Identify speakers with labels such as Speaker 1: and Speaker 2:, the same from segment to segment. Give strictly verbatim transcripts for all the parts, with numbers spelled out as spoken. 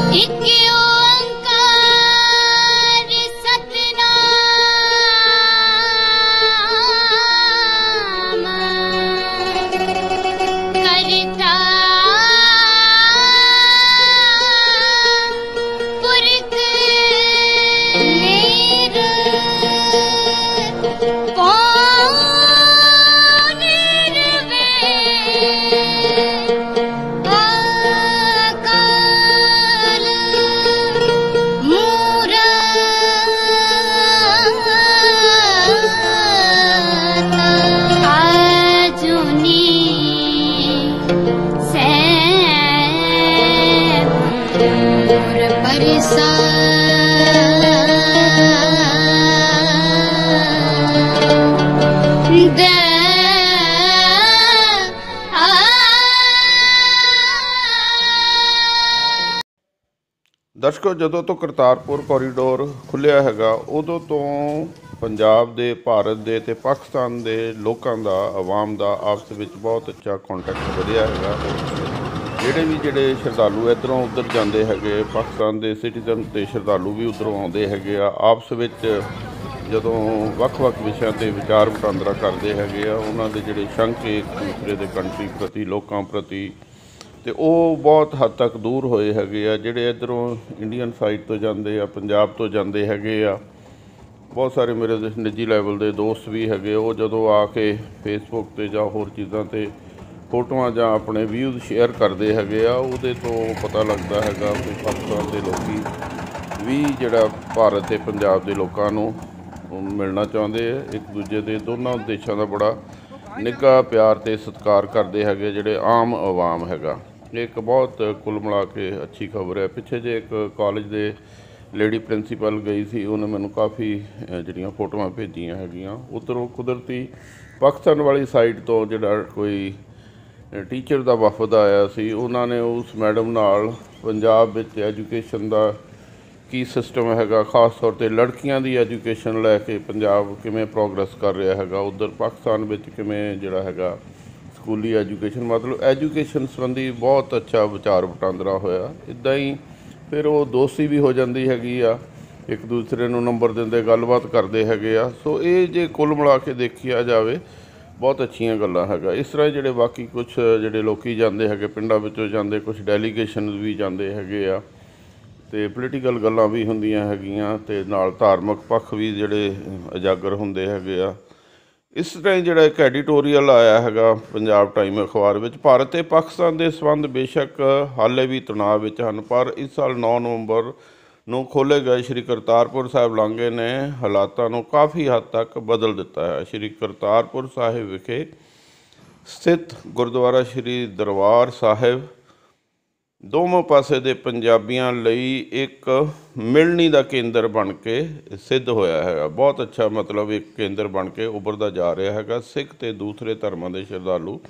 Speaker 1: ਦਰਸ਼ਕੋ, ਜਦੋਂ ਤੋਂ ਕਰਤਾਰਪੁਰ ਕੋਰੀਡੋਰ ਖੁੱਲ੍ਹਿਆ ਹੈਗਾ ਉਦੋਂ ਤੋਂ ਪੰਜਾਬ ਦੇ, ਭਾਰਤ ਦੇ ਅਤੇ ਪਾਕਿਸਤਾਨ ਦੇ ਲੋਕਾਂ ਦਾ, ਆਵਾਮ ਦਾ ਆਪਸ ਵਿੱਚ ਬਹੁਤ ਅੱਛਾ ਕੰਟੈਕਟ ਵਧਿਆ ਹੈਗਾ। ਜਿਹੜੇ ਵੀ ਜਿਹੜੇ ਸ਼ਰਧਾਲੂ ਇੱਧਰੋਂ ਉੱਧਰ ਜਾਂਦੇ ਹੈਗੇ, ਪਾਕਿਸਤਾਨ ਦੇ ਸਿਟੀਜ਼ਨ ਅਤੇ ਸ਼ਰਧਾਲੂ ਵੀ ਉੱਧਰੋਂ ਆਉਂਦੇ ਹੈਗੇ ਆ, ਆਪਸ ਵਿੱਚ ਜਦੋਂ ਵੱਖ-ਵੱਖ ਵਿਸ਼ਿਆਂ 'ਤੇ ਵਿਚਾਰ ਵਟਾਂਦਰਾ ਕਰਦੇ ਹੈਗੇ ਆ, ਉਹਨਾਂ ਦੇ ਜਿਹੜੇ ਸ਼ੰਕੇ ਇੱਕ ਦੂਸਰੇ ਦੇ ਕੰਟਰੀ ਪ੍ਰਤੀ, ਲੋਕਾਂ ਪ੍ਰਤੀ, ਅਤੇ ਉਹ ਬਹੁਤ ਹੱਦ ਤੱਕ ਦੂਰ ਹੋਏ ਹੈਗੇ ਆ। ਜਿਹੜੇ ਇੱਧਰੋਂ ਇੰਡੀਅਨ ਸਾਈਡ ਤੋਂ ਜਾਂਦੇ ਆ, ਪੰਜਾਬ ਤੋਂ ਜਾਂਦੇ ਹੈਗੇ ਆ, ਬਹੁਤ ਸਾਰੇ ਮੇਰੇ ਨਿੱਜੀ ਲੈਵਲ ਦੇ ਦੋਸਤ ਵੀ ਹੈਗੇ, ਉਹ ਜਦੋਂ ਆ ਕੇ ਫੇਸਬੁੱਕ 'ਤੇ ਜਾਂ ਹੋਰ ਚੀਜ਼ਾਂ 'ਤੇ ਫੋਟੋਆਂ ਜਾਂ ਆਪਣੇ ਵਿਊਜ਼ ਸ਼ੇਅਰ ਕਰਦੇ ਹੈਗੇ ਆ, ਉਹਦੇ ਤੋਂ ਪਤਾ ਲੱਗਦਾ ਹੈਗਾ ਕਿ ਪਾਕਿਸਤਾਨ ਦੇ ਲੋਕ ਵੀ ਜਿਹੜਾ ਭਾਰਤ ਅਤੇ ਪੰਜਾਬ ਦੇ ਲੋਕਾਂ ਨੂੰ ਮਿਲਣਾ ਚਾਹੁੰਦੇ ਆ। ਇੱਕ ਦੂਜੇ ਦੇ ਦੋਨਾਂ ਦੇਸ਼ਾਂ ਦਾ ਬੜਾ ਨਿੱਘਾ ਪਿਆਰ ਅਤੇ ਸਤਿਕਾਰ ਕਰਦੇ ਹੈਗੇ ਜਿਹੜੇ ਆਮ ਆਵਾਮ ਹੈਗਾ। ਇਹ ਇੱਕ ਬਹੁਤ ਕੁੱਲ ਮਿਲਾ ਕੇ ਅੱਛੀ ਖਬਰ ਹੈ। ਪਿੱਛੇ ਜੇ ਇੱਕ ਕਾਲਜ ਦੇ ਲੇਡੀ ਪ੍ਰਿੰਸੀਪਲ ਗਈ ਸੀ, ਉਹਨੇ ਮੈਨੂੰ ਕਾਫੀ ਜਿਹੜੀਆਂ ਫੋਟੋਆਂ ਭੇਜੀਆਂ ਹੈਗੀਆਂ। ਉੱਧਰੋਂ ਕੁਦਰਤੀ ਪਾਕਿਸਤਾਨ ਵਾਲੀ ਸਾਈਡ ਤੋਂ ਜਿਹੜਾ ਕੋਈ ਟੀਚਰ ਦਾ ਵਫਦ ਆਇਆ ਸੀ, ਉਹਨਾਂ ਨੇ ਉਸ ਮੈਡਮ ਨਾਲ ਪੰਜਾਬ ਵਿੱਚ ਐਜੂਕੇਸ਼ਨ ਦਾ ਕੀ ਸਿਸਟਮ ਹੈਗਾ, ਖ਼ਾਸ ਤੌਰ 'ਤੇ ਲੜਕੀਆਂ ਦੀ ਐਜੂਕੇਸ਼ਨ ਲੈ ਕੇ ਪੰਜਾਬ ਕਿਵੇਂ ਪ੍ਰੋਗਰੈਸ ਕਰ ਰਿਹਾ ਹੈਗਾ, ਉੱਧਰ ਪਾਕਿਸਤਾਨ ਵਿੱਚ ਕਿਵੇਂ ਜਿਹੜਾ ਹੈਗਾ ਸਕੂਲੀ ਐਜੂਕੇਸ਼ਨ, ਮਤਲਬ ਐਜੂਕੇਸ਼ਨ ਸੰਬੰਧੀ ਬਹੁਤ ਅੱਛਾ ਵਿਚਾਰ ਵਟਾਂਦਰਾ ਹੋਇਆ। ਇੱਦਾਂ ਹੀ ਫਿਰ ਉਹ ਦੋਸਤੀ ਵੀ ਹੋ ਜਾਂਦੀ ਹੈਗੀ ਆ, ਇੱਕ ਦੂਸਰੇ ਨੂੰ ਨੰਬਰ ਦਿੰਦੇ, ਗੱਲਬਾਤ ਕਰਦੇ ਹੈਗੇ ਆ। ਸੋ ਇਹ ਜੇ ਕੁੱਲ ਮਿਲਾ ਕੇ ਦੇਖਿਆ ਜਾਵੇ ਬਹੁਤ ਅੱਛੀਆਂ ਗੱਲਾਂ ਹੈਗਾ। ਇਸ ਤਰ੍ਹਾਂ ਜਿਹੜੇ ਬਾਕੀ ਕੁਛ ਜਿਹੜੇ ਲੋਕ ਜਾਂਦੇ ਹੈਗੇ, ਪਿੰਡਾਂ ਵਿੱਚੋਂ ਜਾਂਦੇ, ਕੁਛ ਡੈਲੀਗੇਸ਼ਨ ਵੀ ਜਾਂਦੇ ਹੈਗੇ ਆ, ਅਤੇ ਪੋਲੀਟੀਕਲ ਗੱਲਾਂ ਵੀ ਹੁੰਦੀਆਂ ਹੈਗੀਆਂ, ਅਤੇ ਨਾਲ ਧਾਰਮਿਕ ਪੱਖ ਵੀ ਜਿਹੜੇ ਉਜਾਗਰ ਹੁੰਦੇ ਹੈਗੇ ਆ। ਇਸ ਤਰ੍ਹਾਂ ਹੀ ਜਿਹੜਾ ਇੱਕ ਐਡੀਟੋਰੀਅਲ ਆਇਆ ਹੈਗਾ ਪੰਜਾਬ ਟਾਈਮ ਅਖਬਾਰ ਵਿੱਚ, ਭਾਰਤ ਅਤੇ ਪਾਕਿਸਤਾਨ ਦੇ ਸੰਬੰਧ ਬੇਸ਼ੱਕ ਹਾਲੇ ਵੀ ਤਣਾਅ ਵਿੱਚ ਹਨ, ਪਰ ਇਸ ਸਾਲ ਨੌ ਨਵੰਬਰ ਨੂੰ ਖੋਲ੍ਹੇ ਗਏ ਸ਼੍ਰੀ ਕਰਤਾਰਪੁਰ ਸਾਹਿਬ ਲਾਂਘੇ ਨੇ ਹਾਲਾਤਾਂ ਨੂੰ ਕਾਫੀ ਹੱਦ ਤੱਕ ਬਦਲ ਦਿੱਤਾ ਹੈ। ਸ਼੍ਰੀ ਕਰਤਾਰਪੁਰ ਸਾਹਿਬ ਵਿਖੇ ਸਥਿਤ ਗੁਰਦੁਆਰਾ ਸ਼੍ਰੀ ਦਰਬਾਰ ਸਾਹਿਬ ਦੋਵਾਂ ਪਾਸੇ ਦੇ ਪੰਜਾਬੀਆਂ ਲਈ ਇੱਕ ਮਿਲਣੀ ਦਾ ਕੇਂਦਰ ਬਣ ਕੇ ਸਿੱਧ ਹੋਇਆ ਹੈਗਾ। ਬਹੁਤ ਅੱਛਾ, ਮਤਲਬ ਇੱਕ ਕੇਂਦਰ ਬਣ ਕੇ ਉੱਭਰਦਾ ਜਾ ਰਿਹਾ ਹੈਗਾ। ਸਿੱਖ ਅਤੇ ਦੂਸਰੇ ਧਰਮਾਂ ਦੇ ਸ਼ਰਧਾਲੂ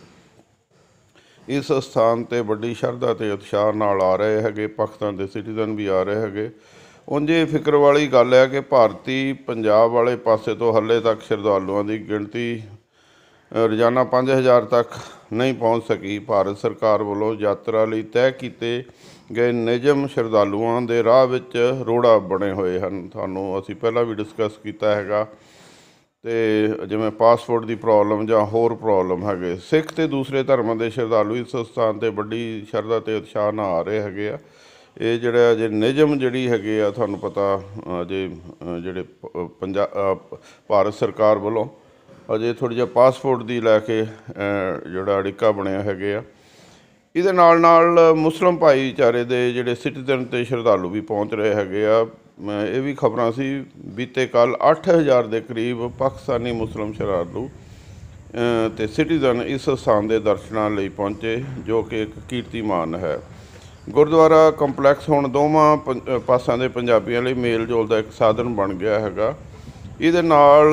Speaker 1: ਇਸ ਸਥਾਨ 'ਤੇ ਵੱਡੀ ਸ਼ਰਧਾ ਅਤੇ ਉਤਸ਼ਾਹ ਨਾਲ ਆ ਰਹੇ ਹੈਗੇ। ਪਾਕਿਸਤਾਨ ਦੇ ਸਿਟੀਜ਼ਨ ਵੀ ਆ ਰਹੇ ਹੈਗੇ। ਉਂਝ ਇਹ ਫਿਕਰ ਵਾਲੀ ਗੱਲ ਹੈ ਕਿ ਭਾਰਤੀ ਪੰਜਾਬ ਵਾਲੇ ਪਾਸੇ ਤੋਂ ਹਾਲੇ ਤੱਕ ਸ਼ਰਧਾਲੂਆਂ ਦੀ ਗਿਣਤੀ ਰੋਜ਼ਾਨਾ ਪੰਜ ਹਜ਼ਾਰ ਤੱਕ ਨਹੀਂ ਪਹੁੰਚ ਸਕੀ। ਭਾਰਤ ਸਰਕਾਰ ਵੱਲੋਂ ਯਾਤਰਾ ਲਈ ਤੈਅ ਕੀਤੇ ਗਏ ਨਿਯਮ ਸ਼ਰਧਾਲੂਆਂ ਦੇ ਰਾਹ ਵਿੱਚ ਰੋੜਾ ਬਣੇ ਹੋਏ ਹਨ। ਤੁਹਾਨੂੰ ਅਸੀਂ ਪਹਿਲਾਂ ਵੀ ਡਿਸਕਸ ਕੀਤਾ ਹੈਗਾ, ਅਤੇ ਜਿਵੇਂ ਪਾਸਪੋਰਟ ਦੀ ਪ੍ਰੋਬਲਮ ਜਾਂ ਹੋਰ ਪ੍ਰੋਬਲਮ ਹੈਗੇ। ਸਿੱਖ ਅਤੇ ਦੂਸਰੇ ਧਰਮਾਂ ਦੇ ਸ਼ਰਧਾਲੂ ਇਸ ਸਥਾਨ 'ਤੇ ਵੱਡੀ ਸ਼ਰਧਾ ਅਤੇ ਉਤਸ਼ਾਹ ਨਾਲ ਆ ਰਹੇ ਹੈਗੇ ਆ। ਇਹ ਜਿਹੜਾ ਅਜੇ ਨਿਯਮ ਜਿਹੜੀ ਹੈਗੇ ਆ, ਤੁਹਾਨੂੰ ਪਤਾ ਅਜੇ ਜਿਹੜੇ ਪੰਜਾ ਭਾਰਤ ਸਰਕਾਰ ਵੱਲੋਂ ਅਜੇ ਥੋੜ੍ਹਾ ਜਿਹਾ ਪਾਸਪੋਰਟ ਦੀ ਲੈ ਕੇ ਜਿਹੜਾ ਅੜਿੱਕਾ ਬਣਿਆ ਹੈਗੇ ਆ। ਇਹਦੇ ਨਾਲ ਨਾਲ ਮੁਸਲਿਮ ਭਾਈਚਾਰੇ ਦੇ ਜਿਹੜੇ ਸਿਟੀਜ਼ਨ ਅਤੇ ਸ਼ਰਧਾਲੂ ਵੀ ਪਹੁੰਚ ਰਹੇ ਹੈਗੇ ਆ। ਇਹ ਵੀ ਖਬਰਾਂ ਸੀ, ਬੀਤੇ ਕੱਲ੍ਹ ਅੱਠ ਹਜ਼ਾਰ ਦੇ ਕਰੀਬ ਪਾਕਿਸਤਾਨੀ ਮੁਸਲਿਮ ਸ਼ਰਧਾਲੂ ਅਤੇ ਸਿਟੀਜ਼ਨ ਇਸ ਸਥਾਨ ਦੇ ਦਰਸ਼ਨਾਂ ਲਈ ਪਹੁੰਚੇ, ਜੋ ਕਿ ਇੱਕ ਕੀਰਤੀਮਾਨ ਹੈ। ਗੁਰਦੁਆਰਾ ਕੰਪਲੈਕਸ ਹੁਣ ਦੋਵਾਂ ਪ ਪਾਸਿਆਂ ਦੇ ਪੰਜਾਬੀਆਂ ਲਈ ਮੇਲ ਜੋਲ ਦਾ ਇੱਕ ਸਾਧਨ ਬਣ ਗਿਆ ਹੈਗਾ। ਇਹਦੇ ਨਾਲ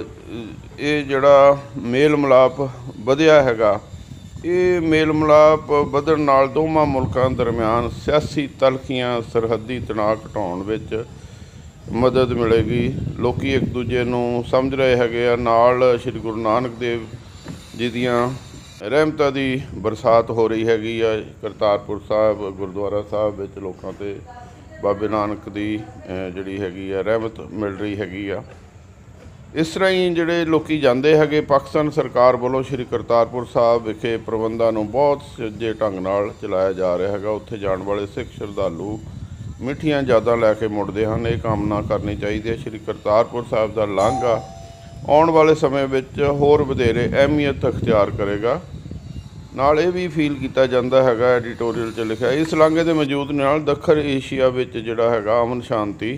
Speaker 1: ਇਹ ਜਿਹੜਾ ਮੇਲ ਮਿਲਾਪ ਵਧਿਆ ਹੈਗਾ, ਇਹ ਮੇਲ ਮਿਲਾਪ ਵਧਣ ਨਾਲ ਦੋਵਾਂ ਮੁਲਕਾਂ ਦਰਮਿਆਨ ਸਿਆਸੀ ਤਲਖੀਆਂ, ਸਰਹੱਦੀ ਤਣਾਅ ਘਟਾਉਣ ਵਿੱਚ ਮਦਦ ਮਿਲੇਗੀ। ਲੋਕ ਇੱਕ ਦੂਜੇ ਨੂੰ ਸਮਝ ਰਹੇ ਹੈਗੇ ਆ। ਨਾਲ ਸ਼੍ਰੀ ਗੁਰੂ ਨਾਨਕ ਦੇਵ ਜੀ ਦੀਆਂ ਰਹਿਮਤਾਂ ਦੀ ਬਰਸਾਤ ਹੋ ਰਹੀ ਹੈਗੀ ਆ ਕਰਤਾਰਪੁਰ ਸਾਹਿਬ ਗੁਰਦੁਆਰਾ ਸਾਹਿਬ ਵਿੱਚ। ਲੋਕਾਂ 'ਤੇ ਬਾਬੇ ਨਾਨਕ ਦੀ ਜਿਹੜੀ ਹੈਗੀ ਆ ਰਹਿਮਤ ਮਿਲ ਰਹੀ ਹੈਗੀ ਆ। ਇਸ ਤਰ੍ਹਾਂ ਹੀ ਜਿਹੜੇ ਲੋਕ ਜਾਂਦੇ ਹੈਗੇ, ਪਾਕਿਸਤਾਨ ਸਰਕਾਰ ਵੱਲੋਂ ਸ਼੍ਰੀ ਕਰਤਾਰਪੁਰ ਸਾਹਿਬ ਵਿਖੇ ਪ੍ਰਬੰਧਾਂ ਨੂੰ ਬਹੁਤ ਸੁਚੱਜੇ ਢੰਗ ਨਾਲ ਚਲਾਇਆ ਜਾ ਰਿਹਾ ਹੈਗਾ। ਉੱਥੇ ਜਾਣ ਵਾਲੇ ਸਿੱਖ ਸ਼ਰਧਾਲੂ ਮਿੱਠੀਆਂ ਯਾਦਾਂ ਲੈ ਕੇ ਮੁੜਦੇ ਹਨ। ਇਹ ਕਾਮਨਾ ਕਰਨੀ ਚਾਹੀਦੀ ਹੈ ਸ਼੍ਰੀ ਕਰਤਾਰਪੁਰ ਸਾਹਿਬ ਦਾ ਲਾਂਘਾ ਆਉਣ ਵਾਲੇ ਸਮੇਂ ਵਿੱਚ ਹੋਰ ਵਧੇਰੇ ਅਹਿਮੀਅਤ ਅਖਤਿਆਰ ਕਰੇਗਾ। ਨਾਲ ਇਹ ਵੀ ਫੀਲ ਕੀਤਾ ਜਾਂਦਾ ਹੈਗਾ, ਐਡੀਟੋਰੀਅਲ 'ਚ ਲਿਖਿਆ, ਇਸ ਲਾਂਘੇ ਦੇ ਮੌਜੂਦ ਨਾਲ ਦੱਖਣ ਏਸ਼ੀਆ ਵਿੱਚ ਜਿਹੜਾ ਹੈਗਾ ਅਮਨ ਸ਼ਾਂਤੀ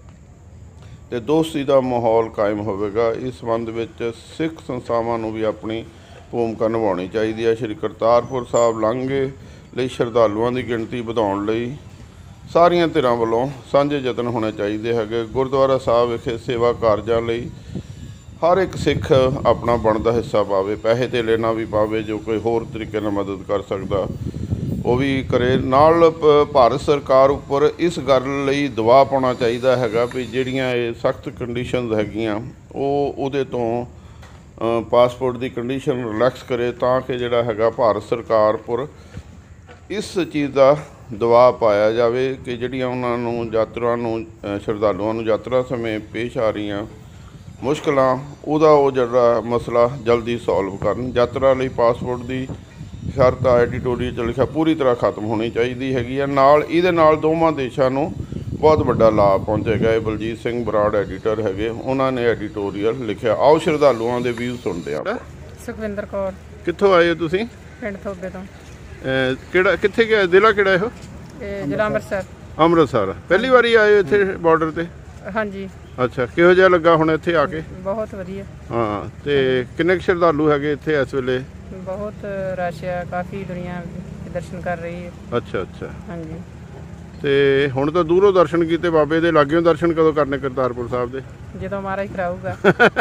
Speaker 1: ਅਤੇ ਦੋਸਤੀ ਦਾ ਮਾਹੌਲ ਕਾਇਮ ਹੋਵੇਗਾ। ਇਸ ਸੰਬੰਧ ਵਿੱਚ ਸਿੱਖ ਸੰਸਥਾਵਾਂ ਨੂੰ ਵੀ ਆਪਣੀ ਭੂਮਿਕਾ ਨਿਭਾਉਣੀ ਚਾਹੀਦੀ ਹੈ। ਸ਼੍ਰੀ ਕਰਤਾਰਪੁਰ ਸਾਹਿਬ ਲਾਂਘੇ ਲਈ ਸ਼ਰਧਾਲੂਆਂ ਦੀ ਗਿਣਤੀ ਵਧਾਉਣ ਲਈ ਸਾਰੀਆਂ ਧਿਰਾਂ ਵੱਲੋਂ ਸਾਂਝੇ ਯਤਨ ਹੋਣੇ ਚਾਹੀਦੇ ਹੈਗੇ। ਗੁਰਦੁਆਰਾ ਸਾਹਿਬ ਵਿਖੇ ਸੇਵਾ ਕਾਰਜਾਂ ਲਈ ਹਰ ਇੱਕ ਸਿੱਖ ਆਪਣਾ ਬਣਦਾ ਹਿੱਸਾ ਪਾਵੇ, ਪੈਸੇ ਧੇਲੇ ਨਾਲ ਵੀ ਪਾਵੇ, ਜੋ ਕੋਈ ਹੋਰ ਤਰੀਕੇ ਨਾਲ ਮਦਦ ਕਰ ਸਕਦਾ ਉਹ ਵੀ ਕਰੇ। ਨਾਲ ਭਾਰਤ ਸਰਕਾਰ ਉੱਪਰ ਇਸ ਗੱਲ ਲਈ ਦਬਾਅ ਪਾਉਣਾ ਚਾਹੀਦਾ ਹੈਗਾ ਵੀ ਜਿਹੜੀਆਂ ਇਹ ਸਖਤ ਕੰਡੀਸ਼ਨਸ ਹੈਗੀਆਂ ਉਹ ਉਹਦੇ ਤੋਂ ਪਾਸਪੋਰਟ ਦੀ ਕੰਡੀਸ਼ਨ ਰਿਲੈਕਸ ਕਰੇ, ਤਾਂ ਕਿ ਜਿਹੜਾ ਹੈਗਾ ਭਾਰਤ ਸਰਕਾਰ ਉੱਪਰ ਇਸ ਚੀਜ਼ ਦਾ ਦਬਾਅ ਪਾਇਆ ਜਾਵੇ ਕਿ ਜਿਹੜੀਆਂ ਉਹਨਾਂ ਨੂੰ ਯਾਤਰਾ ਨੂੰ ਸ਼ਰਧਾਲੂਆਂ ਨੂੰ ਯਾਤਰਾ ਸਮੇਂ ਪੇਸ਼ ਆ ਰਹੀਆਂ ਮੁਸ਼ਕਲਾਂ ਉਹਦਾ ਉਹ ਜਿਹੜਾ ਮਸਲਾ ਜਲਦੀ ਸੋਲਵ ਕਰਨ। ਯਾਤਰਾ ਲਈ ਪਾਸਪੋਰਟ ਦੀ ਸ਼ਰਤ ਐਡੀਟੋਰੀਅਲ 'ਚ ਲਿਖਿਆ ਪੂਰੀ ਤਰ੍ਹਾਂ ਖਤਮ ਹੋਣੀ ਚਾਹੀਦੀ ਹੈਗੀ ਆ। ਨਾਲ ਇਹਦੇ ਨਾਲ ਦੋਵਾਂ ਦੇਸ਼ਾਂ ਨੂੰ ਬਹੁਤ ਵੱਡਾ ਲਾਭ ਪਹੁੰਚੇਗਾ। ਇਹ ਬਲਜੀਤ ਸਿੰਘ ਬਰਾੜ ਐਡੀਟਰ ਹੈਗੇ, ਉਹਨਾਂ ਨੇ ਐਡੀਟੋਰੀਅਲ ਲਿਖਿਆ। ਆਓ ਸ਼ਰਧਾਲੂਆਂ ਦੇ ਵਿਊ ਸੁਣਦੇ ਹਾਂ।
Speaker 2: ਸੁਖਵਿੰਦਰ ਕੌਰ।
Speaker 1: ਕਿੱਥੋਂ ਆਏ ਹੋ ਤੁਸੀਂ?
Speaker 2: ਪਿੰਡ ਥੋਬੇ ਤੋਂ।
Speaker 1: ਕਿਹੜਾ ਕਿੱਥੇ ਗਿਆ ਜ਼ਿਲ੍ਹਾ ਕਿਹੜਾ ਇਹੋ?
Speaker 2: ਇਹ ਜ਼ਿਲ੍ਹਾ ਅੰਮ੍ਰਿਤਸਰ।
Speaker 1: ਅੰਮ੍ਰਿਤਸਰ। ਪਹਿਲੀ ਵਾਰੀ ਆਏ ਹੋ ਇੱਥੇ ਬਾਰਡਰ ਤੇ?
Speaker 2: ਹਾਂਜੀ।
Speaker 1: ਅੱਛਾ, ਕਿਹੋ ਜਿਹਾ ਲੱਗਾ ਹੁਣ ਇੱਥੇ ਆ ਕੇ?
Speaker 2: ਬਹੁਤ ਵਧੀਆ।
Speaker 1: ਹਾਂ, ਤੇ ਕਿੰਨੇ ਕੁ ਸ਼ਰਧਾਲੂ ਹੈਗੇ ਇੱਥੇ ਇਸ ਵੇਲੇ?
Speaker 2: ਬਹੁਤ ਰਸ਼ ਆ, ਕਾਫੀ ਦੁਨੀਆ ਦਰਸ਼ਨ ਕਰ ਰਹੀ ਹੈ।
Speaker 1: ਅੱਛਾ ਅੱਛਾ।
Speaker 2: ਹਾਂਜੀ।
Speaker 1: ਤੇ ਹੁਣ ਤਾਂ ਦੂਰੋਂ ਦਰਸ਼ਨ ਕੀਤੇ, ਬਾਬੇ ਦੇ ਲਾਗਿਓਂ ਦਰਸ਼ਨ ਕਦੋਂ ਕਰਨੇ ਕਰਤਾਰਪੁਰ ਸਾਹਿਬ ਦੇ?
Speaker 2: ਜਦੋਂ ਮਹਾਰਾਜ ਕਰਾਊਗਾ।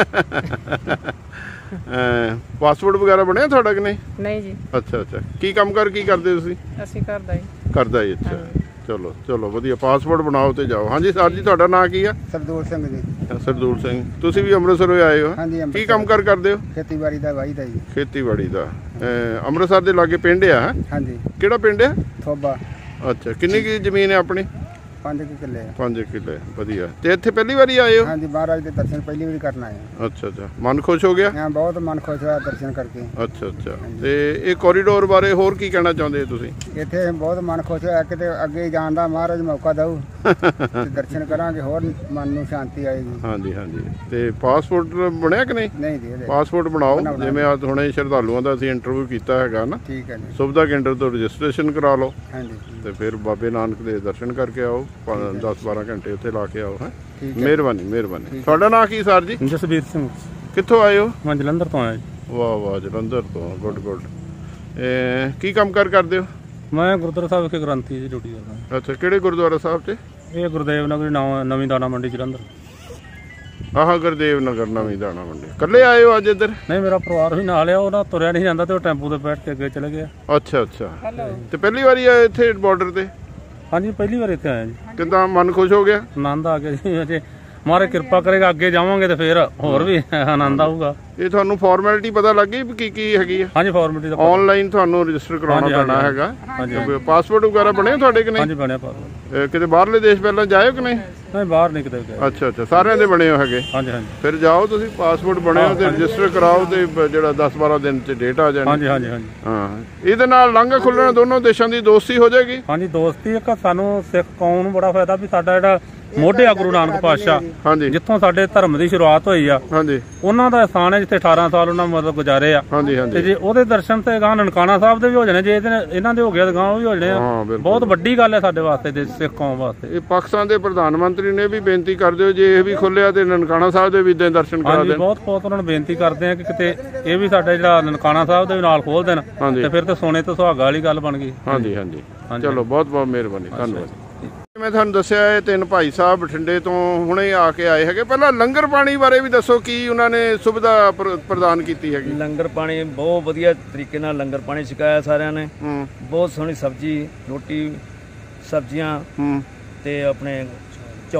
Speaker 1: ਪਾਸਪੋਰਟ ਵਗੈਰਾ ਬਣਿਆ ਤੁਹਾਡਾ ਕਿ ਨਹੀਂ?
Speaker 2: ਨਹੀਂ ਜੀ।
Speaker 1: ਅੱਛਾ ਅੱਛਾ। ਕੀ ਕੰਮ ਕਰ ਕੀ ਕਰਦੇ ਤੁਸੀਂ?
Speaker 2: ਅਸੀਂ ਘਰ ਦਾ ਹੀ।
Speaker 1: ਕਰਦਾ ਜੀ। ਅੱਛਾ, ਚਲੋ ਚਲੋ ਵਧੀਆ, ਪਾਸਪੋਰਟ ਬਣਾਓ ਤੇ ਜਾਓ। ਹਾਂਜੀ ਸਰ ਜੀ, ਤੁਹਾਡਾ ਨਾਂ ਕੀ ਆ?
Speaker 3: ਸਰਦੂਲ ਸਿੰਘ ਜੀ।
Speaker 1: ਸਰਦੂਲ ਸਿੰਘ। ਤੁਸੀਂ ਵੀ ਅੰਮ੍ਰਿਤਸਰੋਂ ਆਏ ਹੋ?
Speaker 3: ਹਾਂਜੀ।
Speaker 1: ਕੀ ਕੰਮ ਕਰ ਕਰਦੇ ਹੋ?
Speaker 3: ਖੇਤੀਬਾੜੀ ਦਾ ਵਾਹੀ ਦਾ ਜੀ।
Speaker 1: ਖੇਤੀਬਾੜੀ ਦਾ। ਅੰਮ੍ਰਿਤਸਰ ਦੇ ਲਾਗੇ ਪਿੰਡ ਆ?
Speaker 3: ਹਾਂਜੀ।
Speaker 1: ਕਿਹੜਾ ਪਿੰਡ ਆ?
Speaker 3: ਥੋਬਾ।
Speaker 1: ਅੱਛਾ, ਕਿੰਨੀ ਕੀ ਜ਼ਮੀਨ ਹੈ ਆਪਣੀ?
Speaker 3: ਪੰਜ ਕਿੱਲੇ।
Speaker 1: ਪੰਜ ਕਿੱਲੇ, ਵਧੀਆ। ਤੇ ਇੱਥੇ ਪਹਿਲੀ ਵਾਰੀ ਆਏ ਹੋ?
Speaker 3: ਹਾਂਜੀ, ਮਹਾਰਾਜ ਦੇ ਦਰਸ਼ਨ ਪਹਿਲੀ ਵਾਰੀ ਕਰਨ ਆਏ ਹਾਂ।
Speaker 1: ਅੱਛਾ ਅੱਛਾ। ਮਨ ਖੁਸ਼ ਹੋ ਗਿਆ?
Speaker 3: ਹਾਂ, ਬਹੁਤ ਮਨ ਖੁਸ਼ ਹੋਇਆ ਦਰਸ਼ਨ ਕਰਕੇ।
Speaker 1: ਅੱਛਾ ਅੱਛਾ। ਤੇ ਇਹ ਕੋਰੀਡੋਰ ਬਾਰੇ ਹੋਰ ਕੀ ਕਹਿਣਾ ਚਾਹੁੰਦੇ ਤੁਸੀਂ?
Speaker 3: ਇੱਥੇ ਬਹੁਤ ਮਨ ਖੁਸ਼ ਹੋਇਆ, ਕਿਤੇ ਅੱਗੇ ਜਾਣ ਦਾ ਮਹਾਰਾਜ ਮੌਕਾ ਦਊ ਤੇ ਦਰਸ਼ਨ ਕਰਾਂਗੇ, ਹੋਰ ਮਨ ਨੂੰ ਸ਼ਾਂਤੀ ਆਏਗੀ।
Speaker 1: ਹਾਂਜੀ ਹਾਂਜੀ। ਤੇ ਪਾਸਪੋਰਟ ਬਣਿਆ ਕਿ ਨਹੀਂ?
Speaker 3: ਨਹੀਂ ਜੀ।
Speaker 1: ਪਾਸਪੋਰਟ ਬਣਾਓ, ਜਿਵੇਂ ਆ ਹੁਣੇ ਸ਼ਰਧਾਲੂਆਂ ਦਾ ਅਸੀਂ ਇੰਟਰਵਿਊ ਕੀਤਾ ਹੈਗਾ ਨਾ।
Speaker 3: ਠੀਕ ਹੈ ਜੀ।
Speaker 1: ਸੁਵਿਧਾ ਕੇਂਦਰ ਤੋਂ ਰਜਿਸਟ੍ਰੇਸ਼ਨ ਕਰਾ ਲਓ।
Speaker 3: ਹਾਂਜੀ।
Speaker 1: ਤੇ ਫਿਰ ਬਾਬੇ ਨਾਨਕ ਦੇ ਦਰਸ਼ਨ ਕਰਕੇ ਆਓ, ਦਸ ਬਾਰਾਂ ਘੰਟੇ ਉੱਥੇ ਲਾ ਕੇ ਆਓ। ਹੈ, ਮਿਹਰਬਾਨੀ ਮਿਹਰਬਾਨੀ। ਤੁਹਾਡਾ ਨਾਂ ਕੀ ਸਰ ਜੀ?
Speaker 4: ਜਸਵੀਰ ਸਿੰਘ।
Speaker 1: ਕਿੱਥੋਂ ਆਏ ਹੋ?
Speaker 4: ਮੈਂ ਜਲੰਧਰ ਤੋਂ ਆਇਆ ਜੀ।
Speaker 1: ਵਾਹ ਵਾਹ, ਜਲੰਧਰ ਤੋਂ। Good good. ਕੀ ਕੰਮ ਕਾਰ ਕਰਦੇ ਹੋ?
Speaker 4: ਮੈਂ ਗੁਰਦੁਆਰਾ ਸਾਹਿਬ ਵਿਖੇ ਗ੍ਰੰਥੀ ਦੀ ਡਿਊਟੀ ਕਰਦਾ।
Speaker 1: ਅੱਛਾ, ਕਿਹੜੇ ਗੁਰਦੁਆਰਾ ਸਾਹਿਬ 'ਚ?
Speaker 4: ਇਹ ਗੁਰਦੇਵ ਨਗਰ ਨਵੀਂ ਦਾਣਾ ਮੰਡੀ ਜਲੰਧਰ।
Speaker 1: ਆਹ ਗੁਰਦੇਵ ਨਗਰ ਨਵੀਂ ਦਾਣਾ ਮੰਡੀ। ਇਕੱਲੇ ਆਏ ਹੋ ਅੱਜ ਇੱਧਰ?
Speaker 4: ਨਹੀਂ, ਮੇਰਾ ਪਰਿਵਾਰ ਵੀ ਨਾਲ ਆ। ਉਹ ਨਾ ਤੁਰਿਆ ਨਹੀਂ ਜਾਂਦਾ ਤੇ ਉਹ ਟੈਂਪੂ ਤੇ ਬੈਠ ਕੇ ਅੱਗੇ ਚਲੇ ਗਿਆ।
Speaker 1: ਅੱਛਾ ਅੱਛਾ। ਤੇ ਪਹਿਲੀ ਵਾਰੀ ਆਏ ਇੱਥੇ ਬਾਰਡਰ ਤੇ?
Speaker 4: ਹਾਂਜੀ, ਪਹਿਲੀ ਵਾਰ ਇੱਥੇ ਆਇਆ ਜੀ।
Speaker 1: ਕਿੱਦਾਂ ਮਨ ਖੁਸ਼ ਹੋ ਗਿਆ?
Speaker 4: ਆਨੰਦ ਆ ਗਿਆ ਜੀ। ਅਜੇ ਮਹਾਰਾਜ ਕਿਰਪਾ ਕਰੇਗਾ, ਅੱਗੇ ਜਾਵਾਂਗੇ ਤੇ ਫਿਰ ਹੋਰ ਵੀ ਆਨੰਦ ਆਊਗਾ।
Speaker 1: ਇਹ ਤੁਹਾਨੂੰ ਫਾਰਮੈਲਿਟੀ ਪਤਾ ਲੱਗ ਗਈ ਕੀ ਕੀ ਹੈਗੀ ਆ?
Speaker 4: ਹਾਂਜੀ, ਫਾਰਮੈਲਿਟੀ ਦਾ
Speaker 1: ਆਨਲਾਈਨ ਤੁਹਾਨੂੰ ਰਜਿਸਟਰ ਕਰਾਉਣਾ ਪੈਣਾ ਹੈਗਾ।
Speaker 4: ਹਾਂਜੀ।
Speaker 1: ਪਾਸਪੋਰਟ ਵਗੈਰਾ ਬਣਿਆ ਤੁਹਾਡੇ ਕਿ ਨਹੀਂ?
Speaker 4: ਹਾਂਜੀ, ਬਣਿਆ ਪਾਸਪੋਰਟ।
Speaker 1: ਕਿਤੇ ਬਾਹਰਲੇ ਦੇਸ਼ ਪਹਿਲਾਂ ਜਾਏ ਕਿ ਨਹੀਂ?
Speaker 4: ਨਹੀਂ, ਬਾਹਰ ਨਹੀਂ ਕਿਤੇ ਗਏ।
Speaker 1: ਅੱਛਾ ਅੱਛਾ। ਸਾਰਿਆਂ ਦੇ ਬਣੇ ਹੋ ਹੈਗੇ?
Speaker 4: ਹਾਂਜੀ ਹਾਂਜੀ।
Speaker 1: ਫਿਰ ਜਾਓ ਤੁਸੀਂ, ਪਾਸਪੋਰਟ ਬਣਿਆ ਤੇ ਰਜਿਸਟਰ ਕਰਾਓ ਤੇ ਜਿਹੜਾ ਦਸ ਬਾਰਾਂ ਦਿਨ 'ਚ ਡੇਟ ਆ ਜਾਣੀ।
Speaker 4: ਹਾਂਜੀ ਹਾਂਜੀ ਹਾਂਜੀ।
Speaker 1: ਹਾਂ, ਇਹਦੇ ਨਾਲ ਲਾਂਘਾ ਖੁੱਲ੍ਹਣਾ, ਦੋਨੋਂ ਦੇਸ਼ਾਂ ਦੀ ਦੋਸਤੀ ਹੋ ਜਾਏਗੀ।
Speaker 4: ਹਾਂਜੀ, ਦੋਸਤੀ। ਇੱਕ ਸਾਨੂੰ ਸਿੱਖ ਕੌਮ ਨੂੰ ਬੜਾ ਫਾਇਦਾ ਵੀ ਸਾਡਾ ਜਿਹੜਾ ਮੋਢੇ ਆ ਗੁਰੂ ਨਾਨਕ ਪਾਤਸ਼ਾਹ,
Speaker 1: ਹਾਂਜੀ,
Speaker 4: ਜਿੱਥੋਂ ਸਾਡੇ ਧਰਮ ਦੀ ਸ਼ੁਰੂਆਤ ਹੋਈ ਆ,
Speaker 1: ਹਾਂਜੀ,
Speaker 4: ਉਹਨਾਂ ਦਾ ਸਥਾਨ ਹੈ ਜਿੱਥੇ ਅਠਾਰਾਂ ਸਾਲ ਉਹਨਾਂ ਮਤਲਬ ਗੁਜ਼ਾਰੇ ਆ।
Speaker 1: ਹਾਂਜੀ ਹਾਂਜੀ।
Speaker 4: ਤੇ ਜੇ ਉਹਦੇ ਦਰਸ਼ਨ ਤੇ ਗਾਂ ਨਨਕਾਣਾ ਸਾਹਿਬ ਦੇ ਵੀ ਹੋ ਜਾਣੇ, ਜੇ ਇਹਨਾਂ ਦੇ ਹੋ ਗਿਆ ਤਾਂ ਗਾਂ ਉਹ ਵੀ ਹੋ ਜਾਣੇ ਆ। ਬਹੁਤ ਵੱਡੀ ਗੱਲ ਹੈ ਸਾਡੇ ਵਾਸਤੇ, ਦੇ ਸਿੱਖ ਕੌਮ ਵਾਸਤੇ।
Speaker 1: ਇਹ ਪਾਕਿਸਤਾਨ ਦੇ ਪ੍ਰਧਾਨ ਮੰਤਰੀ ਨੇ ਵੀ ਬੇਨਤੀ ਕਰਦੇ ਹੋ ਜੇ ਇਹ ਵੀ ਖੁੱਲਿਆ ਤੇ ਨਨਕਾਣਾ ਸਾਹਿਬ ਦੇ ਵੀ ਇਦਾਂ ਦਰਸ਼ਨ ਕਰਾ ਦੇਣ।
Speaker 4: ਬਹੁਤ ਬਹੁਤ ਉਹਨਾਂ ਨੂੰ ਬੇਨਤੀ ਕਰਦੇ ਆ ਕਿ ਕਿਤੇ ਇਹ ਵੀ ਸਾਡਾ ਜਿਹੜਾ ਨਨਕਾਣਾ ਸਾਹਿਬ ਦੇ ਨਾਲ ਖੋਲ ਦੇਣ ਤੇ ਫਿਰ ਤਾਂ ਸੋਨੇ ਤੇ ਸੁਹਾਗਾ ਵਾਲੀ ਗੱਲ ਬਣ ਗਈ।
Speaker 1: ਹਾਂਜੀ ਹਾਂਜੀ। ਚਲੋ, ਬਹੁਤ ਬਹੁਤ ਮਿਹਰਬਾਨੀ, ਧੰਨਵਾਦ। ਮੈਂ ਤੁਹਾਨੂੰ ਦੱਸਿਆ ਇਹ ਤਿੰਨ ਭਾਈ ਸਾਹਿਬ ਬਠਿੰਡੇ ਤੋਂ ਹੁਣੇ ਆ ਕੇ ਆਏ ਹੈਗੇ। ਪਹਿਲਾਂ ਲੰਗਰ ਪਾਣੀ ਬਾਰੇ ਵੀ ਦੱਸੋ, ਕੀ ਉਹਨਾਂ ਨੇ ਸੁਵਿਧਾ ਪ੍ਰਦਾਨ ਕੀਤੀ ਹੈਗੀ?
Speaker 5: ਲੰਗਰ ਪਾਣੀ ਬਹੁਤ ਵਧੀਆ ਤਰੀਕੇ ਨਾਲ ਲੰਗਰ ਪਾਣੀ ਛਕਾਇਆ ਸਾਰਿਆਂ ਨੇ। ਬਹੁਤ ਸੋਹਣੀ ਸਬਜ਼ੀ ਰੋਟੀ, ਸਬਜ਼ੀਆਂ ਤੇ ਆਪਣੇ ਚੌਲ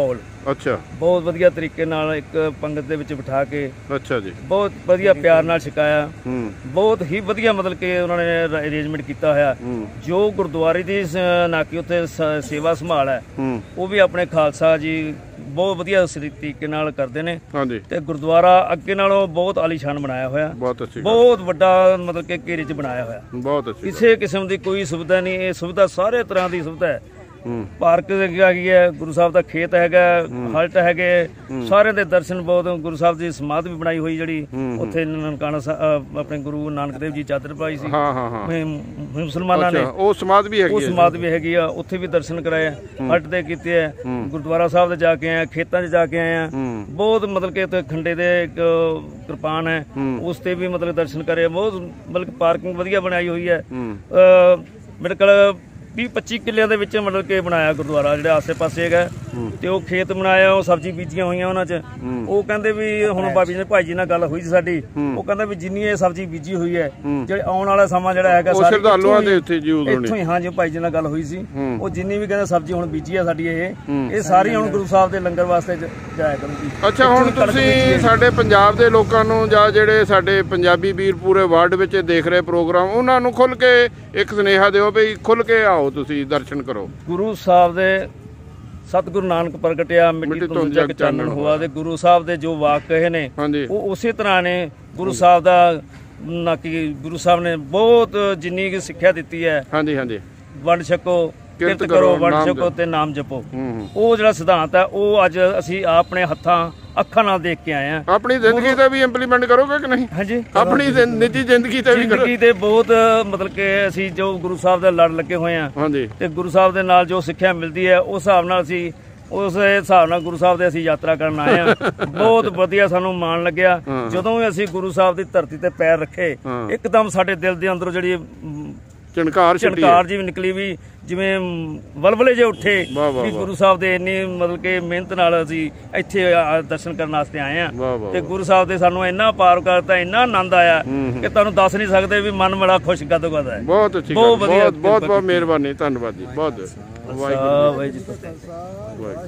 Speaker 1: ਅੱਛਾ,
Speaker 5: ਬਹੁਤ ਵਧੀਆ ਤਰੀਕੇ ਨਾਲ ਇੱਕ ਪੰਗਤ ਦੇ ਵਿੱਚ ਬਿਠਾ ਕੇ
Speaker 1: ਅੱਛਾ ਜੀ,
Speaker 5: ਬਹੁਤ ਵਧੀਆ ਪਿਆਰ ਨਾਲ ਛਕਾਇਆ।
Speaker 1: ਹੂੰ
Speaker 5: ਬਹੁਤ ਹੀ ਵਧੀਆ ਮਤਲਬ ਕਿ ਉਹਨਾਂ ਨੇ ਅਰੇਂਜਮੈਂਟ ਕੀਤਾ ਹੋਇਆ।
Speaker 1: ਹੂੰ
Speaker 5: ਜੋ ਗੁਰਦੁਆਰੇ ਦੀ ਸ- ਨਾਕੀ ਉੱਥੇ ਸ- ਸੇਵਾ ਸੰਭਾਲ ਹੈ
Speaker 1: ਹੂੰ
Speaker 5: ਉਹ ਵੀ ਆਪਣੇ ਖਾਲਸਾ ਜੀ ਬਹੁਤ ਵਧੀਆ ਸਰੀ- ਤਰੀਕੇ ਨਾਲ ਕਰਦੇ ਨੇ।
Speaker 1: ਹਾਂਜੀ,
Speaker 5: ਤੇ ਗੁਰਦੁਆਰਾ ਅੱਗੇ ਨਾਲੋਂ ਬਹੁਤ ਆਲੀਸ਼ਾਨ ਬਣਾਇਆ ਹੋਇਆ,
Speaker 1: ਬਹੁਤ ਅੱਛੀ ਗੱਲ,
Speaker 5: ਬਹੁਤ ਵੱਡਾ ਮਤਲਬ ਕਿ ਘੇਰੇ 'ਚ ਬਣਾਇਆ ਹੋਇਆ।
Speaker 1: ਬਹੁਤ ਅੱਛੀ ਗੱਲ।
Speaker 5: ਕਿਸੇ ਕਿਸਮ ਦੀ ਕੋਈ ਸੁਵਿਧਾ ਨਹੀਂ, ਇਹ ਸੁਵਿਧਾ ਸਾਰੇ ਤਰ੍ਹਾਂ ਦੀ ਸੁਵਿਧਾ ਹੈ।
Speaker 1: ਹੂੰ
Speaker 5: ਪਾਰਕ ਹੈਗੀ ਹੈ, ਗੁਰੂ ਸਾਹਿਬ ਦਾ ਖੇਤ ਹੈਗਾ, ਹਲਟ ਹੈਗੇ, ਸਾਰਿਆਂ ਦੇ ਦਰਸ਼ਨ ਬਹੁਤ। ਗੁਰੂ ਸਾਹਿਬ ਦੀ ਸਮਾਧ ਵੀ ਬਣਾਈ ਹੋਈ ਜਿਹੜੀ ਉੱਥੇ ਨਨਕਾਣਾ ਸਾਹਿਬ ਆਪਣੇ ਗੁਰੂ ਨਾਨਕ ਦੇਵ ਜੀ ਚਾਦਰ ਪਾਈ ਸੀ
Speaker 1: ਹਾਂ ਹਾਂ ਹਾਂ,
Speaker 5: ਮੁ- ਮੁਸਲਮਾਨਾਂ ਨੇ,
Speaker 1: ਅੱਛਾ, ਉਹ ਸਮਾਧ ਵੀ ਹੈਗੀ
Speaker 5: ਉਹ
Speaker 1: ਹੈ।
Speaker 5: ਸਮਾਧ ਵੀ ਹੈਗੀ ਆ, ਉੱਥੇ ਵੀ ਦਰਸ਼ਨ ਕਰਾਏ, ਹਲਟ ਦੇ ਕੀਤੇ ਆ, ਗੁਰਦੁਆਰਾ ਸਾਹਿਬ ਦੇ ਜਾ ਕੇ ਆਏ, ਖੇਤਾਂ 'ਚ ਜਾ ਕੇ ਆਏ ਆ।
Speaker 1: ਹੂੰ
Speaker 5: ਬਹੁਤ ਮਤਲਬ ਕਿ ਉੱਥੇ ਖੰਡੇ ਦੇ ਇੱਕ ਕਿਰਪਾਨ ਹੈ, ਉਸ ਤੇ ਵੀ ਮਤਲਬ ਦਰਸ਼ਨ ਕਰੇ। ਬਹੁਤ ਮਤਲਬ ਕਿ ਪਾਰਕਿੰਗ ਵਧੀਆ ਬਣਾਈ ਹੋਈ ਹੈ।
Speaker 1: ਹੂੰ
Speaker 5: ਅਹ ਮੇਰੇ ਕੋਲ ਵੀਹ ਪੱਚੀ ਕਿੱਲਿਆਂ ਦੇ ਵਿੱਚ ਮਤਲਬ ਕਿ ਬਣਾਇਆ ਗੁਰਦੁਆਰਾ ਜਿਹੜਾ ਆਸੇ ਪਾਸੇ ਹੈਗਾ। ਤੇ ਉਹ ਖੇਤ ਬਣਾਇਆ, ਉਹ ਸਬਜ਼ੀ ਬੀਜੀਆਂ ਹੋਈਆਂ ਉਹਨਾਂ 'ਚ। ਉਹ ਕਹਿੰਦੇ ਵੀ ਹੁਣ ਬਾਬੀ ਜੀ ਭਾਈ ਜੀ ਨਾਲ ਗੱਲ ਹੋਈ ਸੀ ਸਾਡੀ, ਉਹ ਕਹਿੰਦਾ ਵੀ ਜਿੰਨੀ ਇਹ ਸਬਜ਼ੀ ਬੀਜੀ ਹੋਈ ਹੈ, ਜਿਹੜੇ ਆਉਣ ਵਾਲਾ ਸਮਾਂ ਜਿਹੜਾ ਹੈਗਾ
Speaker 1: ਉਹ ਸ਼ਰਧਾਲੂਆਂ ਦੇ ਉੱਥੇ ਯੂਜ਼ ਹੋਣੀ।
Speaker 5: ਇੱਥੋਂ ਹੀ ਹਾਂਜੀ ਭਾਈ ਜੀ ਨਾਲ ਗੱਲ ਹੋਈ ਸੀ, ਉਹ ਜਿੰਨੀ ਵੀ ਕਹਿੰਦਾ ਸਬਜ਼ੀ ਹੁਣ ਬੀਜੀ ਹੈ ਸਾਡੀ ਇਹ ਇਹ ਸਾਰੀ ਹੁਣ ਗੁਰੂ ਸਾਹਿਬ ਦੇ ਲੰਗਰ ਵਾਸਤੇ ਜ- ਜਾਇਆ ਕਰੂਗੀ।
Speaker 1: ਅੱਛਾ, ਹੁਣ ਤੁਸੀਂ ਸਾਡੇ ਪੰਜਾਬ ਦੇ ਲੋਕਾਂ ਨੂੰ ਜਾਂ ਜਿਹੜੇ ਸਾਡੇ ਪੰਜਾਬੀ ਵੀਰ ਪੂਰੇ ਵਰਲਡ ਵਿੱਚ ਦੇਖ ਰਹੇ ਪ੍ਰੋਗਰਾਮ, ਉਹਨਾਂ ਨੂੰ ਖੁੱਲ ਕੇ ਇੱਕ ਸੁਨੇਹਾ ਦਿਓ ਵੀ ਖੁੱਲ ਕੇ ਆਓ, ਤੁਸੀਂ ਦਰਸ਼ਨ ਕਰੋ।
Speaker 5: ਗੁਰੂ ਸਾਹਿਬ ਦੇ ਸਤਿਗੁਰੂ ਨਾਨਕ ਪ੍ਰਗਟਿਆ, ਮਿੱਟੀ ਤੋਂ ਜਗ ਚਾਨਣ ਹੋਆ, ਦੇ ਗੁਰੂ ਸਾਹਿਬ ਦੇ ਜੋ ਵਾਕ ਕਹੇ ਨੇ
Speaker 1: ਹਾਂਜੀ,
Speaker 5: ਉਹ ਉਸੇ ਤਰ੍ਹਾਂ ਨੇ। ਗੁਰੂ ਸਾਹਿਬ ਦਾ ਨਾ ਕਿ ਗੁਰੂ ਸਾਹਿਬ ਨੇ ਬਹੁਤ ਜਿੰਨੀ ਕਿ ਸਿੱਖਿਆ ਦਿੱਤੀ ਹੈ,
Speaker 1: ਹਾਂਜੀ ਹਾਂਜੀ,
Speaker 5: ਵੰਡ ਛਕੋ,
Speaker 1: ਕਿਰਤ
Speaker 5: ਕਿਰਤ
Speaker 1: ਕਰੋ,
Speaker 5: ਕਰੋ, ਵੰਡ
Speaker 1: ਨਾਮ
Speaker 5: ਛਕੋ ਤੇ ਨਾਮ ਜਪੋ।
Speaker 1: ਹੂੰ
Speaker 5: ਉਹ ਜਿਹੜਾ ਸਿਧਾਂਤ ਹੈ ਉਹ ਅੱਜ ਅਸੀਂ ਆਪਣੇ ਹੱਥਾਂ ਅੱਖਾਂ ਨਾਲ ਦੇਖ ਕੇ ਆਏ ਆ।
Speaker 1: ਆਪਣੀ ਜ਼ਿੰਦਗੀ ਤੇ ਵੀ ਇੰਪਲੀਮੈਂਟ ਕਰੋਗੇ ਕਿ ਨਹੀਂ?
Speaker 5: ਹਾਂਜੀ,
Speaker 1: ਆਪਣੀ ਜ਼ਿੰ- ਨਿੱਜੀ ਜ਼ਿੰਦਗੀ ਤੇ ਵੀ ਕਰੋ।
Speaker 5: ਜ਼ਿੰਦਗੀ ਤੇ ਬਹੁਤ ਮਤਲਬ ਕਿ ਅਸੀਂ ਜੋ ਗੁਰੂ ਸਾਹਿਬ ਦੇ ਲੜ ਲੱਗੇ ਹੋਏ ਆ,
Speaker 1: ਹਾਂਜੀ,
Speaker 5: ਤੇ ਗੁਰੂ ਸਾਹਿਬ ਦੇ ਨਾਲ ਜੋ ਸਿੱਖਿਆ ਮਿਲਦੀ ਹੈ ਉਸ ਹਿਸਾਬ ਨਾਲ ਅਸੀਂ ਉਸ ਹਿਸਾਬ ਨਾਲ ਗੁਰੂ ਸਾਹਿਬ ਦੇ ਅਸੀਂ ਯਾਤਰਾ ਕਰਨ ਆਏ ਆ। ਬਹੁਤ ਵਧੀਆ ਸਾਨੂੰ ਮਾਣ ਲੱਗਿਆ ਜਦੋਂ ਵੀ ਅਸੀਂ ਗੁਰੂ ਸਾਹਿਬ ਦੀ ਧਰਤੀ ਤੇ ਪੈਰ ਰੱਖੇ। ਇੱਕਦਮ ਸਾਡੇ ਦਿਲ ਦੇ ਅੰਦਰੋਂ ਜਿਹੜੀ ਅਮ,
Speaker 1: ਝਣਕਾਰ ਛੱਡੀ
Speaker 5: ਝਣਕਾਰ ਜੀ ਵੀ ਨਿਕਲੀ, ਵੀ ਜਿਵੇਂ ਅਮ, ਵਲਵਲੇ ਜੇ ਉੱਠੇ
Speaker 1: ਵਾਹ, ਵਾਹ,
Speaker 5: ਵੀ ਗੁਰੂ ਸਾਹਿਬ ਦੇ ਇੰਨੀ ਮਤਲਬ ਕਿ ਮਿਹਨਤ ਨਾਲ ਅਸੀਂ ਇੱਥੇ ਆ ਦਰਸ਼ਨ ਕਰਨ ਵਾਸਤੇ ਆਏ ਆ।
Speaker 1: ਵਾਹ, ਵਾਹ,
Speaker 5: ਤੇ ਗੁਰੂ ਸਾਹਿਬ ਦੇ ਸਾਨੂੰ ਇੰਨਾ ਪਾਰ ਕਰਤਾ, ਇੰਨਾ ਆਨੰਦ ਆਇਆ ਕਿ ਤੁਹਾਨੂੰ ਦੱਸ ਨਹੀਂ ਸਕਦੇ ਵੀ ਮਨ ਬੜਾ ਖੁਸ਼ ਕਦੋਂ ਕਦਾ ਹੈ।
Speaker 1: ਬਹੁਤ ਅੱਛੀ
Speaker 5: ਬਹੁਤ
Speaker 1: ਗੱਲ,
Speaker 5: ਵਧੀਆ,
Speaker 1: ਬਹੁਤ ਬਹੁਤ ਬਹੁਤ ਮਿਹਰਬਾਨੀ, ਧੰਨਵਾਦ ਜੀ, ਬਹੁਤ ਵਾਹਿਗੁਰੂ
Speaker 5: ਵਾਹਿਗੁਰੂ ਜੀ ਕੀ ਫਤਿਹ।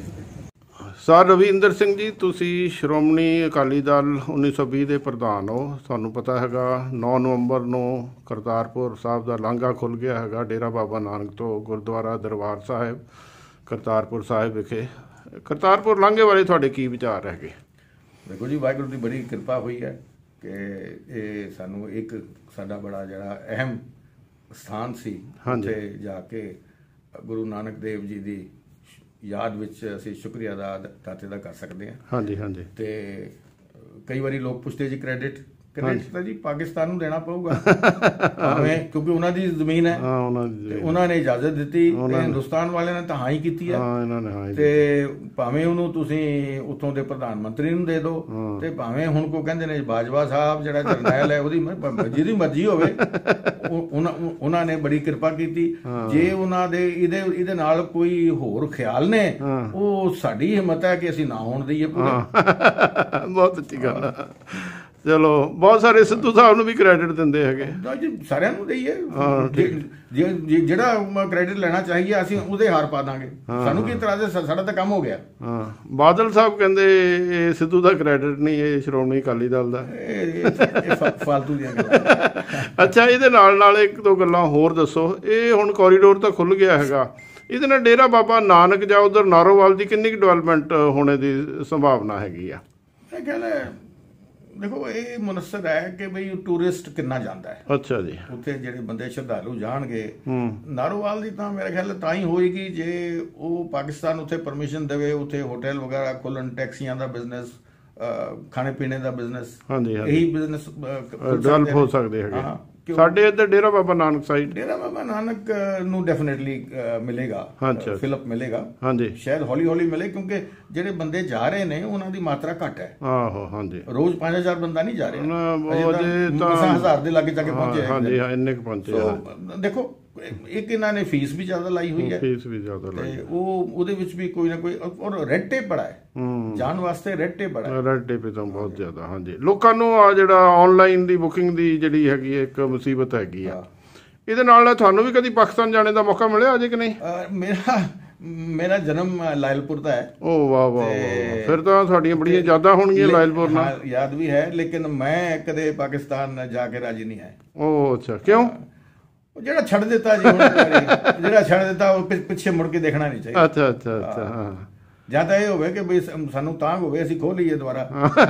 Speaker 1: ਸਰ ਰਵਿੰਦਰ ਸਿੰਘ ਜੀ, ਤੁਸੀਂ ਸ਼੍ਰੋਮਣੀ ਅਕਾਲੀ ਦਲ ਉੱਨੀ ਸੌ ਵੀਹ ਦੇ ਪ੍ਰਧਾਨ ਹੋ। ਤੁਹਾਨੂੰ ਪਤਾ ਹੈਗਾ ਨੌ ਨਵੰਬਰ ਨੂੰ ਕਰਤਾਰਪੁਰ ਸਾਹਿਬ ਦਾ ਲਾਂਘਾ ਖੁੱਲ੍ਹ ਗਿਆ ਹੈਗਾ ਡੇਰਾ ਬਾਬਾ ਨਾਨਕ ਤੋਂ ਗੁਰਦੁਆਰਾ ਦਰਬਾਰ ਸਾਹਿਬ ਕਰਤਾਰਪੁਰ ਸਾਹਿਬ ਵਿਖੇ। ਕਰਤਾਰਪੁਰ ਲਾਂਘੇ ਬਾਰੇ ਤੁਹਾਡੇ ਕੀ ਵਿਚਾਰ ਹੈਗੇ?
Speaker 6: ਦੇਖੋ ਜੀ, ਵਾਹਿਗੁਰੂ ਦੀ ਬੜੀ ਕਿਰਪਾ ਹੋਈ ਹੈ ਕਿ ਇਹ ਸਾਨੂੰ ਇੱਕ ਸਾਡਾ ਬੜਾ ਜਿਹੜਾ ਅਹਿਮ ਸਥਾਨ ਸੀ, ਉੱਥੇ ਜਾ ਕੇ ਗੁਰੂ ਨਾਨਕ ਦੇਵ ਜੀ ਦੀ ਯਾਦ ਵਿੱਚ ਅਸੀਂ ਸ਼ੁਕਰੀਆ ਦਾ ਦਾਤੇ ਦਾ ਕਰ ਸਕਦੇ ਹਾਂ।
Speaker 1: ਹਾਂਜੀ ਹਾਂਜੀ,
Speaker 6: ਤੇ ਕਈ ਵਾਰੀ ਲੋਕ ਪੁੱਛਦੇ ਜੀ ਕ੍ਰੈਡਿਟ ਕ੍ਰੈਡਿਟ ਤਾਂ ਜੀ ਪਾਕਿਸਤਾਨ ਨੂੰ ਦੇਣਾ ਪਊਗਾ ਭਾਵੇਂ, ਕਿਉਂਕਿ ਉਹਨਾਂ ਦੀ ਜ਼ਮੀਨ ਹੈ,
Speaker 1: ਹਾਂ ਉਹਨਾਂ ਦੀ
Speaker 6: ਉਹਨਾਂ ਨੇ ਇਜਾਜ਼ਤ ਦਿੱਤੀ ਤੇ ਹਿੰਦੁਸਤਾਨ ਵਾਲਿਆਂ ਨੇ ਤਾਂ ਹਾਂ ਹੀ ਕੀਤੀ ਹੈ।
Speaker 1: ਹਾਂ ਇਹਨਾਂ ਨੇ ਹਾਂ
Speaker 6: ਤੇ ਭਾਵੇਂ ਉਹਨੂੰ ਤੁਸੀਂ ਉੱਥੋਂ ਦੇ ਪ੍ਰਧਾਨ ਮੰਤਰੀ ਨੂੰ ਦੇ ਦਿਓ, ਤੇ ਭਾਵੇਂ ਹੁਣ ਕੋ ਕਹਿੰਦੇ ਨੇ ਬਾਜਵਾ ਸਾਹਿਬ ਜਿਹੜਾ ਜਰਨੈਲ ਹੈ ਉਹਦੀ ਜਿਹਦੀ ਮਰਜ਼ੀ ਹੋਵੇ, ਉਹਨਾਂ ਉਹਨਾਂ ਨੇ ਬੜੀ ਕਿਰਪਾ ਕੀਤੀ। ਜੇ ਉਹਨਾਂ ਦੇ ਇਹਦੇ ਇਹਦੇ ਨਾਲ ਕੋਈ ਹੋਰ ਖਿਆਲ ਨੇ, ਉਹ ਸਾਡੀ ਹਿੰਮਤ ਹੈ ਕਿ ਅਸੀਂ ਨਾ ਹੋਣ ਦਈਏ ਪੂਰੇ।
Speaker 1: ਬਹੁਤ ਅੱਛੀ ਗੱਲ ਆ। ਚਲੋ, ਬਹੁਤ ਸਾਰੇ ਸਿੱਧੂ ਸਾਹਿਬ ਨੂੰ ਵੀ ਕ੍ਰੈਡਿਟ ਦਿੰਦੇ ਹੈਗੇ।
Speaker 6: ਜੀ ਸਾਰਿਆਂ ਨੂੰ ਦਈਏ, ਜਿਹੜਾ ਕ੍ਰੈਡਿਟ ਲੈਣਾ ਚਾਹੀਏ ਅਸੀਂ ਉਹਦੇ ਹਾਰ ਪਾ ਦਾਂਗੇ, ਸਾਨੂੰ ਕੀ ਇਤਰਾਜ਼ ਹੈ, ਸਾਡਾ ਤਾਂ ਕੰਮ ਹੋ ਗਿਆ।
Speaker 1: ਹਾਂ, ਬਾਦਲ ਸਾਹਿਬ ਕਹਿੰਦੇ ਇਹ ਸਿੱਧੂ ਦਾ ਕ੍ਰੈਡਿਟ ਨਹੀਂ, ਇਹ ਸ਼੍ਰੋਮਣੀ ਅਕਾਲੀ ਦਲ ਦਾ।
Speaker 6: ਇਹ ਫਾਲਤੂ ਦੀਆਂ ਗੱਲਾਂ।
Speaker 1: ਅੱਛਾ, ਇਹਦੇ ਨਾਲ ਨਾਲ ਇੱਕ ਦੋ ਗੱਲਾਂ ਹੋਰ ਦੱਸੋ। ਇਹ ਹੁਣ ਕੋਰੀਡੋਰ ਤਾਂ ਖੁੱਲ੍ਹ ਗਿਆ ਹੈਗਾ, ਇਹਦੇ ਨਾਲ ਡੇਰਾ ਬਾਬਾ ਨਾਨਕ ਜਾਂ ਉਧਰ ਨਾਰੋਵਾਲ ਦੀ ਕਿੰਨੀ ਕੁ ਡਿਵੈਲਪਮੈਂਟ ਹੋਣੇ ਦੀ ਸੰਭਾਵਨਾ ਹੈਗੀ ਆ?
Speaker 6: ਇਹ ਗੱਲ ਹੈ, ਦੇਖੋ ਇਹ ਮੁਨਸਰ ਹੈ ਕਿ ਬਈ ਟੂਰਿਸਟ ਕਿੰਨਾ ਜਾਂਦਾ ਹੈ।
Speaker 1: ਅੱਛਾ ਜੀ,
Speaker 6: ਉੱਥੇ ਜਿਹੜੇ ਬੰਦੇ ਸ਼ਰਧਾਲੂ ਜਾਣਗੇ, ਨਾਰੋਵਾਲ ਦੀ ਤਾਂ ਮੇਰੇ ਖਿਆਲ ਤਾਂ ਹੀ ਹੋਏਗੀ ਜੇ ਉਹ ਪਾਕਿਸਤਾਨ ਉੱਥੇ ਪਰਮਿਸ਼ਨ ਦੇਵੇ, ਉੱਥੇ ਹੋਟਲ ਵਗੈਰਾ ਖੋਲਣ, ਟੈਕਸੀਆਂ ਦਾ ਬਿਜ਼ਨਸ, ਖਾਣੇ ਪੀਣੇ ਦਾ ਬਿਜ਼ਨਸ,
Speaker 1: ਹਾਂਜੀ ਹਾਂਜੀ,
Speaker 6: ਇਹੀ ਬਿਜ਼ਨਸ
Speaker 1: ਡਿਵੈਲਪ ਹੋ ਸਕਦੇ ਹੈਗੇ। ਸਾਡੇ ਇੱਧਰ ਡੇਰਾ ਬਾਬਾ ਨਾਨਕ ਸਾਈਡ,
Speaker 6: ਡੇਰਾ ਬਾਬਾ ਨਾਨਕ ਨੂੰ ਡੈਫੀਨੇਟਲੀ ਮਿਲੇਗਾ, ਫਿਲਪ ਮਿਲੇਗਾ। ਹਾਂਜੀ, ਸ਼ਾਇਦ ਹੌਲੀ ਹੌਲੀ ਮਿਲੇ, ਕਿਉਂਕਿ ਜਿਹੜੇ ਬੰਦੇ ਜਾ ਰਹੇ ਨੇ ਉਹਨਾਂ ਦੀ ਮਾਤਰਾ ਘੱਟ ਹੈ। ਆਹੋ, ਹਾਂਜੀ, ਰੋਜ਼ ਪੰਜ ਹਜ਼ਾਰ ਬੰਦਾ ਨਹੀਂ ਜਾ ਰਿਹਾ, ਹਜ਼ਾਰ ਦੇ ਲਾਗੇ ਜਾ ਕੇ ਪਹੁੰਚੇ। ਹਾਂਜੀ, ਇੰਨੇ ਕੁ ਪਹੁੰਚੇ। ਦੇਖੋ, ਇੱਕ ਇਹਨਾਂ ਨੇ ਫੀਸ ਵੀ ਜ਼ਿਆਦਾ ਲਾਈ ਹੋਈ ਹੈ, ਫੀਸ ਵੀ ਜ਼ਿਆਦਾ ਲਾਈ, ਉਹ ਉਹਦੇ ਵਿੱਚ ਵੀ ਕੋਈ ਨਾ ਕੋਈ, ਔਰ ਰੈਡ ਟੇਪ ਬੜਾ ਹੈ ਜਾਣ ਵਾਸਤੇ, ਰੈਡ ਟੇਪ ਬੜਾ ਹੈ, ਰੈਡ ਟੇਪ ਤਾਂ ਬਹੁਤ ਜ਼ਿਆਦਾ। ਹਾਂਜੀ, ਲੋਕਾਂ ਨੂੰ ਆ ਜਿਹੜਾ ਆਨਲਾਈਨ ਦੀ ਬੁਕਿੰਗ ਦੀ ਜਿਹੜੀ ਹੈਗੀ ਇੱਕ ਮੁਸੀਬਤ ਹੈਗੀ ਆ, ਇਹਦੇ ਨਾਲ ਤੁਹਾਨੂੰ ਵੀ ਕਦੀ ਪਾਕਿਸਤਾਨ ਜਾਣੇ ਦਾ ਮੌਕਾ ਮਿਲਿਆ ਅਜੇ ਕਿ ਨਹੀਂ? ਮੇਰਾ ਮੇਰਾ ਜਨਮ ਲਾਇਲਪੁਰ ਦਾ ਹੈ।
Speaker 1: ਓ ਵਾਹ ਵਾਹ ਵਾਹ, ਫਿਰ ਤਾਂ ਤੁਹਾਡੀਆਂ ਬੜੀਆਂ ਯਾਦਾਂ ਹੋਣਗੀਆਂ ਲਾਇਲਪੁਰ ਨਾਲ।
Speaker 6: ਹਾਂ, ਯਾਦ ਵੀ ਹੈ, ਲੇਕਿਨ ਮੈਂ ਕਦੇ ਪਾਕਿਸਤਾਨ ਜਾ ਕੇ ਰਾਜੀ ਨਹੀਂ ਹੈ।
Speaker 1: ਓ ਅੱਛਾ, ਕਿਉਂ?
Speaker 6: ਜਿਹੜਾ ਛੱਡ ਦਿੱਤਾ ਜੀ, ਜਿਹੜਾ ਛੱਡ ਦਿੱਤਾ ਉਹ ਪਿੱਛੇ ਮੁੜ ਕੇ ਦੇਖਣਾ ਨਹੀਂ ਚਾਹੀਦਾ।
Speaker 1: ਅੱਛਾ ਅੱਛਾ ਅੱਛਾ, ਹਾਂ।
Speaker 6: ਜਾਂ ਤਾਂ ਇਹ ਹੋਵੇ ਕਿ ਬਈ ਸਾਨੂੰ ਤਾਂਘ ਹੋਵੇ, ਅਸੀਂ ਖੋਲ ਲਈਏ ਦੁਬਾਰਾ।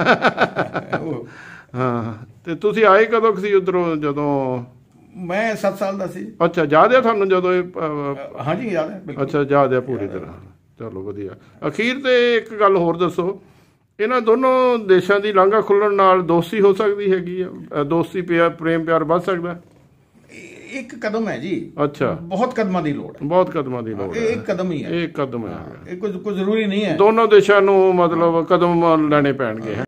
Speaker 1: ਹਾਂ, ਤੇ ਤੁਸੀਂ ਆਏ ਕਦੋਂ ਸੀ ਉਧਰੋਂ? ਜਦੋਂ
Speaker 6: ਮੈਂ ਸੱਤ ਸਾਲ ਦਾ ਸੀ।
Speaker 1: ਅੱਛਾ, ਯਾਦ ਹੈ ਤੁਹਾਨੂੰ ਜਦੋਂ ਇਹ?
Speaker 6: ਹਾਂਜੀ ਯਾਦ ਹੈ, ਬਿਲਕੁਲ।
Speaker 1: ਅੱਛਾ, ਯਾਦ ਹੈ ਪੂਰੀ ਤਰ੍ਹਾਂ। ਚਲੋ ਵਧੀਆ। ਅਖੀਰ ਤੇ ਇੱਕ ਗੱਲ ਹੋਰ ਦੱਸੋ, ਇਹਨਾਂ ਦੋਨੋਂ ਦੇਸ਼ਾਂ ਦੀ ਲਾਂਘਾ ਖੁੱਲਣ ਨਾਲ ਦੋਸਤੀ ਹੋ ਸਕਦੀ ਹੈਗੀ ਆ? ਦੋਸਤੀ ਪਿਆਰ, ਪ੍ਰੇਮ ਪਿਆਰ ਵੱਧ ਸਕਦਾ?
Speaker 6: ਇੱਕ ਕਦਮ ਹੈ ਜੀ।
Speaker 1: ਅੱਛਾ,
Speaker 6: ਬਹੁਤ ਕਦਮਾਂ ਦੀ ਲੋੜ ਹੈ। ਬਹੁਤ
Speaker 1: ਕਦਮਾਂ ਦੀ ਲੋੜ ਹੈ।
Speaker 6: ਇਹ ਇੱਕ ਕਦਮ ਹੀ ਹੈ।
Speaker 1: ਇਹ ਕਦਮ ਹੈ,
Speaker 6: ਇਹ ਕੁਝ ਕੁਝ ਜ਼ਰੂਰੀ ਨਹੀਂ ਹੈ।
Speaker 1: ਦੋਨੋਂ ਦੇਸ਼ਾਂ ਨੂੰ ਮਤਲਬ ਕਦਮ ਲੈਣੇ ਪੈਣਗੇ।